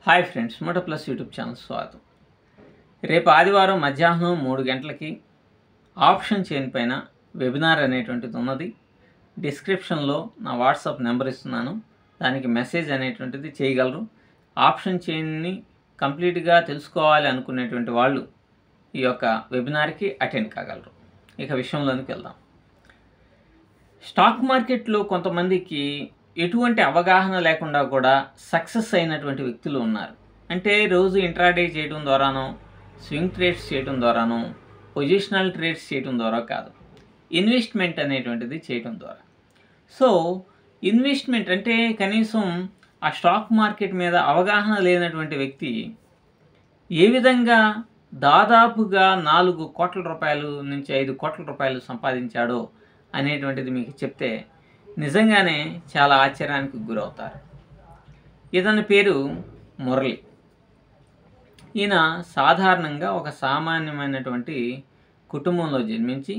Hi friends, Moto plus YouTube channel స్వాగతం. రేపు ఆదివారం మధ్యాహ్నం 3 గంటలకి ఆప్షన్ చైన్ పైన వెబినార్ అనేటువంటిది ఉన్నది. డిస్క్రిప్షన్లో నా వాట్సాప్ నెంబర్ ఇస్తున్నాను, దానికి మెసేజ్ అనేటువంటిది చేయగలరు. ఆప్షన్ చైన్ని కంప్లీట్గా తెలుసుకోవాలి అనుకునేటువంటి వాళ్ళు ఈ యొక్క వెబినార్కి అటెండ్ కాగలరు. ఇక విషయంలోనికి వెళ్దాం. స్టాక్ మార్కెట్లో కొంతమందికి ఎటువంటి అవగాహన లేకుండా కూడా సక్సెస్ అయినటువంటి వ్యక్తులు ఉన్నారు. అంటే రోజు ఇంట్రాడే చేయడం ద్వారానో, స్వింగ్ ట్రేడ్స్ చేయడం ద్వారానో, పొజిషనల్ ట్రేడ్స్ చేయడం ద్వారా కాదు, ఇన్వెస్ట్మెంట్ అనేటువంటిది చేయడం ద్వారా. సో ఇన్వెస్ట్మెంట్ అంటే కనీసం ఆ స్టాక్ మార్కెట్ మీద అవగాహన లేనటువంటి వ్యక్తి ఏ విధంగా దాదాపుగా 4 కోట్ల రూపాయలు నుంచి 5 కోట్ల రూపాయలు సంపాదించాడో అనేటువంటిది మీకు చెప్తే నిజంగానే చాలా ఆశ్చర్యానికి గురవుతారు. ఇతని పేరు మురళి. ఈయన సాధారణంగా ఒక సామాన్యమైనటువంటి కుటుంబంలో జన్మించి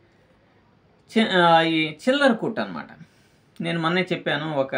ఈ చిల్లర కొట్టు అనమాట. నేను మొన్నే చెప్పాను, ఒక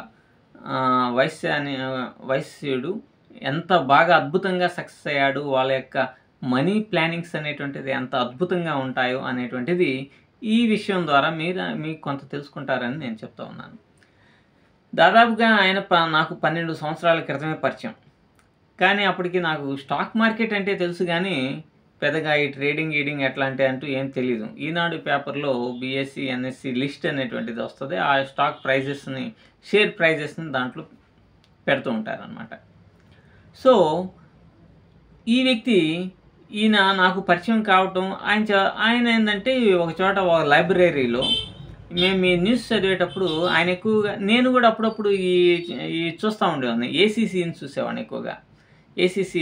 వైశ్యుడు ఎంత బాగా అద్భుతంగా సక్సెస్ అయ్యాడు, వాళ్ళ యొక్క మనీ ప్లానింగ్స్ అనేటువంటిది ఎంత అద్భుతంగా ఉంటాయో అనేటువంటిది ఈ విషయం ద్వారా మీకు కొంత తెలుసుకుంటారని నేను చెప్తా ఉన్నాను. దాదాపుగా ఆయన నాకు 12 సంవత్సరాల క్రితమే పరిచయం. కానీ అప్పటికి నాకు స్టాక్ మార్కెట్ అంటే తెలుసు, కానీ పెద్దగా ఈ ట్రేడింగ్ ఎట్లా అంటూ ఏం తెలీదు. ఈనాడు పేపర్లో బీఎస్సీ ఎన్ఎస్సి లిస్ట్ అనేటువంటిది వస్తుంది. ఆ స్టాక్ ప్రైజెస్ని, షేర్ ప్రైజెస్ని దాంట్లో పెడుతూ ఉంటారనమాట. సో ఈ వ్యక్తి ఈయన నాకు పరిచయం కావటం, ఆయన ఏంటంటే ఒక చోట ఒక లైబ్రరీలో మేము ఈ న్యూస్ చదివేటప్పుడు ఆయన ఎక్కువగా, నేను కూడా అప్పుడప్పుడు ఈ చూస్తూ ఉండేవాడిని. ఏసీసీని చూసేవాడిని ఎక్కువగా. ఏసీసీ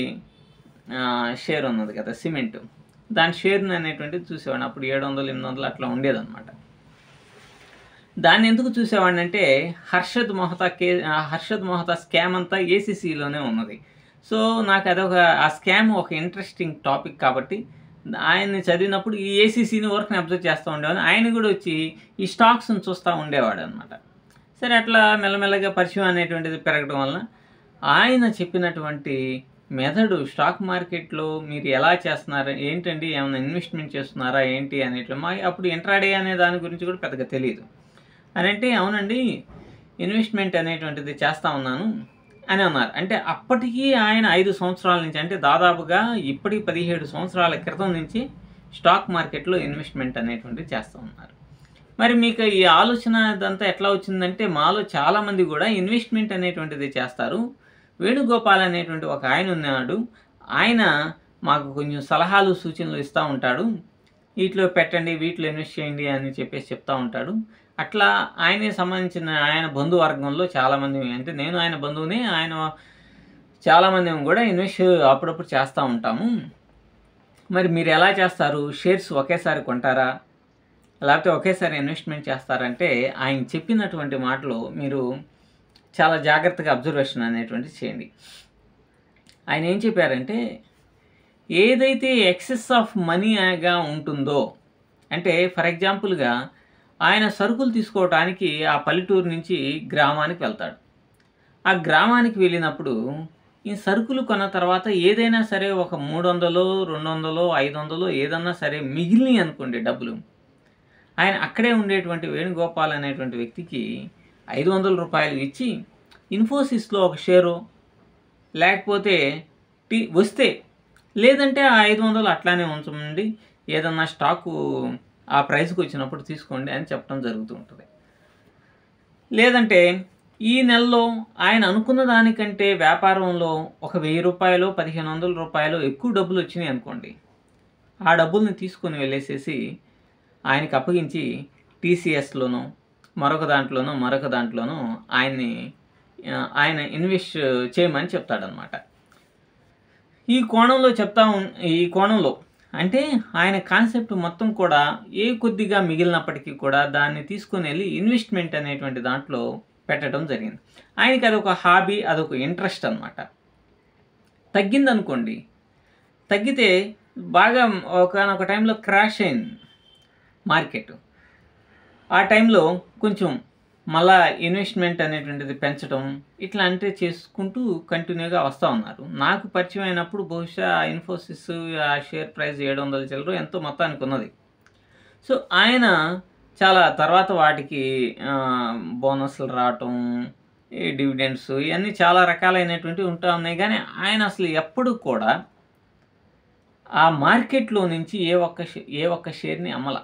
షేర్ ఉన్నది కదా, సిమెంట్, దాని షేర్ని అనేటువంటిది చూసేవాడిని. అప్పుడు 700-800 అట్లా ఉండేదన్నమాట. దాన్ని ఎందుకు చూసేవాడిని అంటే హర్షద్ మొహతా స్కామ్ అంతా ఏసీసీలోనే ఉన్నది. సో నాకు అదొక ఆ స్కామ్ ఒక ఇంట్రెస్టింగ్ టాపిక్ కాబట్టి ఆయన్ని చదివినప్పుడు ఈ ఏసీసీని వర్క్ని అబ్జర్వ్ చేస్తూ ఉండేవాడు. ఆయన కూడా వచ్చి ఈ స్టాక్స్ని చూస్తూ ఉండేవాడు అనమాట. సరే, అట్లా మెల్లమెల్లగా పరిచయం అనేటువంటిది పెరగడం వలన ఆయన చెప్పినటువంటి మెథడు, స్టాక్ మార్కెట్లో మీరు ఎలా చేస్తున్నారు, ఏంటండి, ఏమైనా ఇన్వెస్ట్మెంట్ చేస్తున్నారా ఏంటి అనేట్లు, అప్పుడు ఇంట్రాడే అనే దాని గురించి కూడా పెద్దగా తెలియదు. అని అంటే అవునండి, ఇన్వెస్ట్మెంట్ అనేటువంటిది చేస్తూ ఉన్నాను అని అన్నారు. అంటే అప్పటికీ ఆయన 5 సంవత్సరాల నుంచి, అంటే దాదాపుగా ఇప్పటికి 17 సంవత్సరాల క్రితం నుంచి స్టాక్ మార్కెట్లో ఇన్వెస్ట్మెంట్ అనేటువంటిది చేస్తూ ఉన్నారు. మరి మీకు ఈ ఆలోచన ఇదంతా ఎట్లా వచ్చిందంటే, మాలో చాలామంది కూడా ఇన్వెస్ట్మెంట్ అనేటువంటిది చేస్తారు. వేణుగోపాల్ అనేటువంటి ఒక ఆయన ఉన్నాడు, ఆయన మాకు కొంచెం సలహాలు సూచనలు ఇస్తూ ఉంటాడు. వీటిలో పెట్టండి, వీటిలో ఇన్వెస్ట్ చేయండి అని చెప్పేసి చెప్తూ ఉంటాడు. అట్లా ఆయనే సంబంధించిన ఆయన బంధువర్గంలో చాలామంది, అంటే నేను ఆయన బంధువుని, ఆయన చాలామంది కూడా ఇన్వెస్ట్ అప్పుడప్పుడు చేస్తూ ఉంటాము. మరి మీరు ఎలా చేస్తారు, షేర్స్ ఒకేసారి కొంటారా లేకపోతే ఒకేసారి ఇన్వెస్ట్మెంట్ చేస్తారంటే, ఆయన చెప్పినటువంటి మాటలు మీరు చాలా జాగ్రత్తగా అబ్జర్వేషన్ అనేటువంటిది చేయండి. ఆయన ఏం చెప్పారంటే, ఏదైతే ఎక్సెస్ ఆఫ్ మనీగా ఉంటుందో, అంటే ఫర్ ఎగ్జాంపుల్గా ఆయన సరుకులు తీసుకోవడానికి ఆ పల్లెటూరు నుంచి గ్రామానికి వెళ్తాడు. ఆ గ్రామానికి వెళ్ళినప్పుడు ఈ సరుకులు కొన్న తర్వాత ఏదైనా సరే ఒక 300, 200, 500 ఏదన్నా సరే మిగిలినాయి అనుకోండి డబ్బులు, ఆయన అక్కడే ఉండేటువంటి వేణుగోపాల్ అనేటువంటి వ్యక్తికి 500 రూపాయలు ఇచ్చి ఇన్ఫోసిస్లో ఒక షేరు, లేకపోతే వస్తే, లేదంటే ఆ 500 అట్లానే ఉంచండి, ఏదన్నా స్టాకు ఆ ప్రైస్కి వచ్చినప్పుడు తీసుకోండి అని చెప్పడం జరుగుతూ ఉంటుంది. లేదంటే ఈ నెలలో ఆయన అనుకున్న దానికంటే వ్యాపారంలో ఒక 1000 రూపాయలు, 1500 రూపాయలు ఎక్కువ డబ్బులు వచ్చినాయి అనుకోండి, ఆ డబ్బుల్ని తీసుకొని వెళ్ళేసేసి ఆయనకి అప్పగించి టీసీఎస్లోనో మరొక దాంట్లోనో ఆయన ఇన్వెస్ట్ చేయమని చెప్తాడనమాట. ఈ కోణంలో అంటే ఆయన కాన్సెప్ట్ మొత్తం కూడా ఏ కొద్దిగా మిగిలినప్పటికీ కూడా దాన్ని తీసుకొని వెళ్ళి ఇన్వెస్ట్మెంట్ అనేటువంటి దాంట్లో పెట్టడం జరిగింది. ఆయనకి అదొక హాబీ, అదొక ఇంట్రెస్ట్ అనమాట. తగ్గిందనుకోండి, తగ్గితే బాగా ఒకనొక టైంలో క్రాష్ అయింది మార్కెట్. ఆ టైంలో కొంచెం మళ్ళా ఇన్వెస్ట్మెంట్ అనేటువంటిది పెంచడం ఇట్లాంటివి చేసుకుంటూ కంటిన్యూగా వస్తూ ఉన్నారు. నాకు పరిచయం అయినప్పుడు బహుశా ఇన్ఫోసిస్ ఆ షేర్ ప్రైస్ 700 చిల్లర ఎంతో మొత్తానికి ఉన్నది. సో ఆయన చాలా తర్వాత వాటికి బోనస్లు రావటం, ఈ డివిడెండ్స్ ఇవన్నీ చాలా రకాలైనటువంటివి ఉంటా ఉన్నాయి. కానీ ఆయన అసలు ఎప్పుడు కూడా ఆ మార్కెట్లో నుంచి ఏ ఒక్క షేర్ని అమ్మల.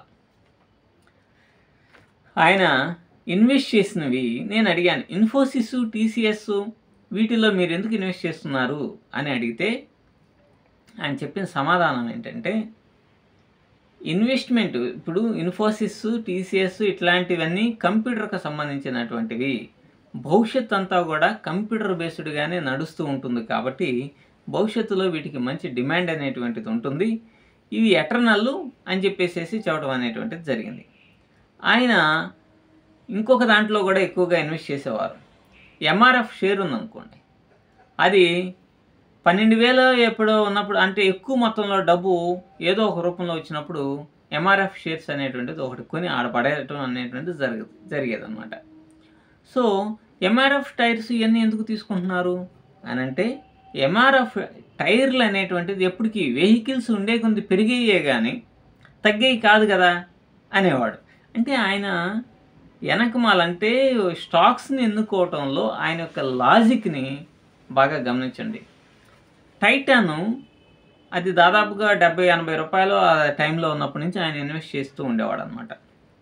ఆయన ఇన్వెస్ట్ చేసినవి నేను అడిగాను, ఇన్ఫోసిస్, టీసీఎస్ వీటిలో మీరు ఎందుకు ఇన్వెస్ట్ చేస్తున్నారు అని అడిగితే ఆయన చెప్పిన సమాధానం ఏంటంటే, ఇన్వెస్ట్మెంట్ ఇప్పుడు ఇన్ఫోసిస్, టీసీఎస్ ఇట్లాంటివన్నీ కంప్యూటర్కి సంబంధించినటువంటివి. భవిష్యత్ అంతా కూడా కంప్యూటర్ బేస్డ్గానే నడుస్తూ ఉంటుంది కాబట్టి భవిష్యత్తులో వీటికి మంచి డిమాండ్ అనేటువంటిది ఉంటుంది, ఇవి ఎటర్నల్ అని చెప్పేసి చెప్పడం అనేటువంటిది జరిగింది. ఆయన ఇంకొక దాంట్లో కూడా ఎక్కువగా ఇన్వెస్ట్ చేసేవారు. ఎంఆర్ఎఫ్ షేర్ ఉందనుకోండి, అది 12,000 ఎప్పుడో ఉన్నప్పుడు, అంటే ఎక్కువ మొత్తంలో డబ్బు ఏదో ఒక రూపంలో వచ్చినప్పుడు ఎంఆర్ఎఫ్ షేర్స్ అనేటువంటిది ఒకటి కొని ఆడపడేయటం అనేటువంటిది జరిగేదన్నమాట. సో ఎంఆర్ఎఫ్ టైర్స్ ఇవన్నీ ఎందుకు తీసుకుంటున్నారు అని అంటే, ఎంఆర్ఎఫ్ టైర్లు అనేటువంటిది ఎప్పటికీ వెహికల్స్ ఉండే కొద్ది పెరిగేయే కానీ తగ్గేవి కాదు కదా అనేవాడు. అంటే ఆయన వెనకమాలంటే స్టాక్స్ని ఎన్నుకోవటంలో ఆయన యొక్క లాజిక్ని బాగా గమనించండి. టైటాను అది దాదాపుగా 70-80 రూపాయలు ఆ టైంలో ఉన్నప్పటి నుంచి ఆయన ఇన్వెస్ట్ చేస్తూ ఉండేవాడు అనమాట.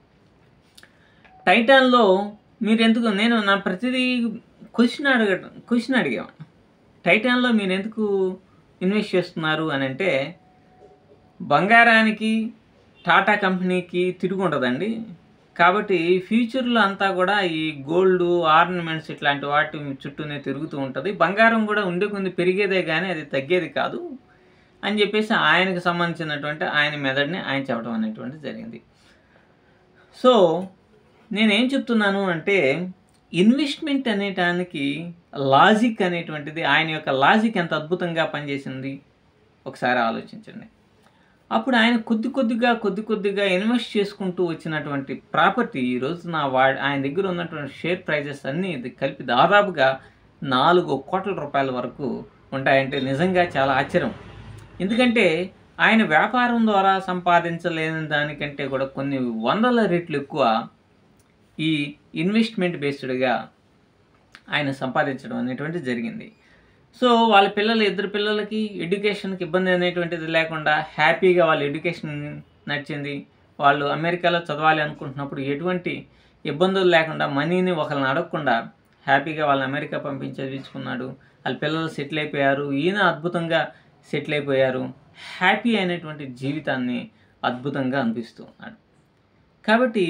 టైటాన్లో మీరు ఎందుకు, నేను నా ప్రతిదీ క్వశ్చన్ అడిగాను, టైటాన్లో మీరు ఎందుకు ఇన్వెస్ట్ చేస్తున్నారు అని అంటే, బంగారానికి టాటా కంపెనీకి తిరిగి ఉండదండి, కాబట్టి ఫ్యూచర్లో అంతా కూడా ఈ గోల్డ్ ఆర్నమెంట్స్ ఇట్లాంటి వాటి చుట్టూనే తిరుగుతూ ఉంటుంది, బంగారం కూడా ఉండే కొంది పెరిగేదే కానీ అది తగ్గేది కాదు అని చెప్పేసి ఆయనకు సంబంధించినటువంటి ఆయన మెథడ్ని ఆయన చెప్పడం అనేటువంటిది జరిగింది. సో నేనేం చెప్తున్నాను అంటే, ఇన్వెస్ట్మెంట్ అనేటానికి లాజిక్ అనేటువంటిది, ఆయన యొక్క లాజిక్ ఎంత అద్భుతంగా పనిచేసింది ఒకసారి ఆలోచించండి. అప్పుడు ఆయన కొద్ది కొద్దిగా ఇన్వెస్ట్ చేసుకుంటూ వచ్చినటువంటి ప్రాపర్టీ ఈ రోజున ఆయన దగ్గర ఉన్నటువంటి షేర్ ప్రైజెస్ అన్నీ కలిపి దాదాపుగా 4 కోట్ల రూపాయల వరకు ఉంటాయంటే నిజంగా చాలా ఆశ్చర్యం. ఎందుకంటే ఆయన వ్యాపారం ద్వారా సంపాదించలేని దానికంటే కూడా కొన్ని వందల రెట్లు ఎక్కువ ఈ ఇన్వెస్ట్మెంట్ బేస్డ్గా ఆయన సంపాదించడం అనేటువంటిది జరిగింది. సో వాళ్ళ ఇద్దరు పిల్లలకి ఎడ్యుకేషన్కి ఇబ్బంది అనేటువంటిది లేకుండా హ్యాపీగా వాళ్ళ ఎడ్యుకేషన్ నడిచింది. వాళ్ళు అమెరికాలో చదవాలి అనుకుంటున్నప్పుడు ఎటువంటి ఇబ్బందులు లేకుండా, మనీని ఒకరిని అడగకుండా హ్యాపీగా వాళ్ళని అమెరికా పంపించి చదివించుకున్నాడు. వాళ్ళ పిల్లలు సెటిల్ అయిపోయారు, ఈయన అద్భుతంగా సెటిల్ అయిపోయారు, హ్యాపీ అయినటువంటి జీవితాన్ని అద్భుతంగా అనిపిస్తూ ఉన్నాడు. కాబట్టి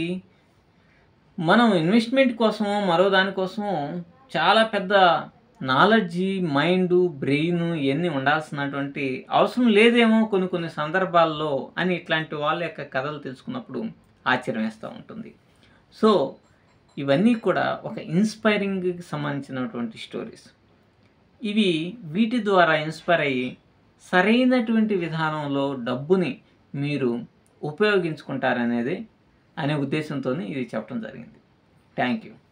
మనం ఇన్వెస్ట్మెంట్ కోసమో మరో దానికోసమో చాలా పెద్ద నాలెడ్జి, మైండు, బ్రెయిన్ ఇవన్నీ ఉండాల్సినటువంటి అవసరం లేదేమో కొన్ని సందర్భాల్లో అని ఇట్లాంటి వాళ్ళ యొక్క కథలు తెలుసుకున్నప్పుడు ఆశ్చర్యం వేస్తూ ఉంటుంది. సో ఇవన్నీ కూడా ఒక ఇన్స్పైరింగ్కి సంబంధించినటువంటి స్టోరీస్. వీటి ద్వారా ఇన్స్పైర్ అయ్యి సరైనటువంటి విధానంలో డబ్బుని మీరు ఉపయోగించుకుంటారనేది అనే ఉద్దేశంతో ఇది చెప్పడం జరిగింది. Thank you.